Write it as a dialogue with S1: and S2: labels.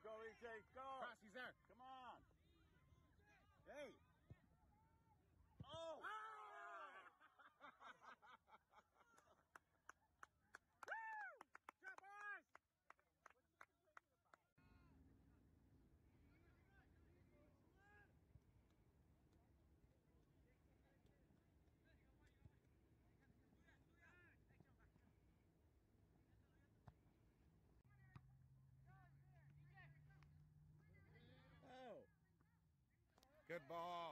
S1: Go, EJ, go.
S2: Cross, he's there.
S1: Come on. Hey. Oh!
S2: Woo! Drop boys!
S1: Oh.
S2: Good ball.